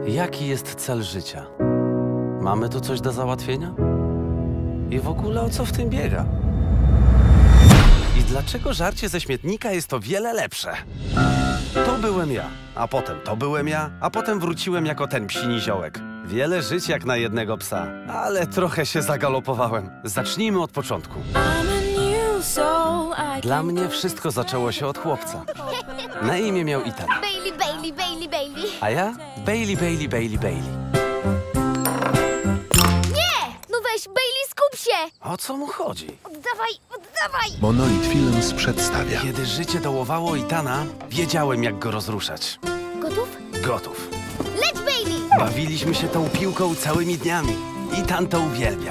Jaki jest cel życia? Mamy tu coś do załatwienia? I w ogóle o co w tym biega? I dlaczego żarcie ze śmietnika jest o wiele lepsze? To byłem ja, a potem to byłem ja, a potem wróciłem jako ten psi niziołek. Wiele żyć jak na jednego psa, ale trochę się zagalopowałem. Zacznijmy od początku. Dla mnie wszystko zaczęło się od chłopca. Na imię miał Ethan. Bailey, Bailey, Bailey, Bailey. A ja? Bailey, Bailey, Bailey, Bailey. Nie! No weź, Bailey, skup się! O co mu chodzi? Oddawaj, oddawaj! Monoid Films przedstawia. Kiedy życie dołowało Ethana, wiedziałem, jak go rozruszać. Gotów? Gotów. Leć, Bailey! Bawiliśmy się tą piłką całymi dniami. Ethan to uwielbiał.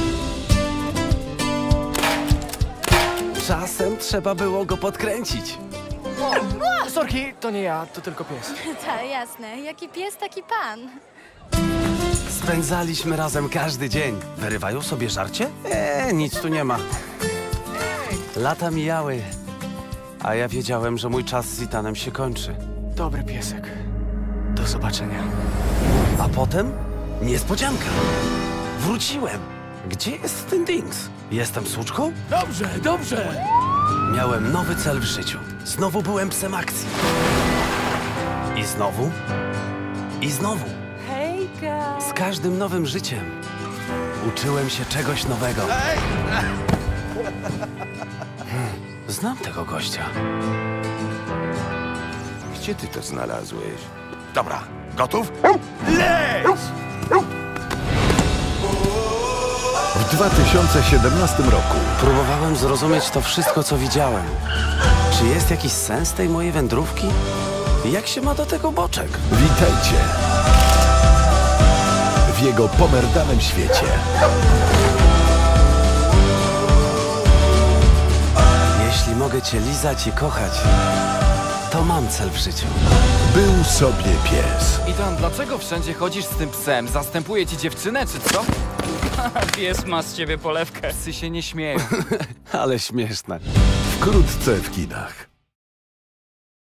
Czasem trzeba było go podkręcić. Sorki, to nie ja, to tylko pies. Tak, jasne. Jaki pies, taki pan. Spędzaliśmy razem każdy dzień. Wyrywają sobie żarcie? Nic tu nie ma. Lata mijały, a ja wiedziałem, że mój czas z Ethanem się kończy. Dobry piesek. Do zobaczenia. A potem niespodzianka. Wróciłem. Gdzie jest ten Dings? Jestem słuczką? Dobrze, dobrze! Miałem nowy cel w życiu. Znowu byłem psem akcji. I znowu. I znowu. Hejka! Z każdym nowym życiem uczyłem się czegoś nowego. Znam tego gościa. Gdzie ty to znalazłeś? Dobra, gotów? Leć! W 2017 roku Próbowałem zrozumieć to wszystko, co widziałem. Czy jest jakiś sens tej mojej wędrówki? Jak się ma do tego boczek? witajcie w jego pomerdanym świecie. Jeśli mogę cię lizać i kochać, to mam cel w życiu. Był sobie pies. Ethan, dlaczego wszędzie chodzisz z tym psem? Zastępuje ci dziewczynę, czy co? Pies ma z ciebie polewkę. Psy się nie śmieją. Ale śmieszne. Wkrótce w kinach.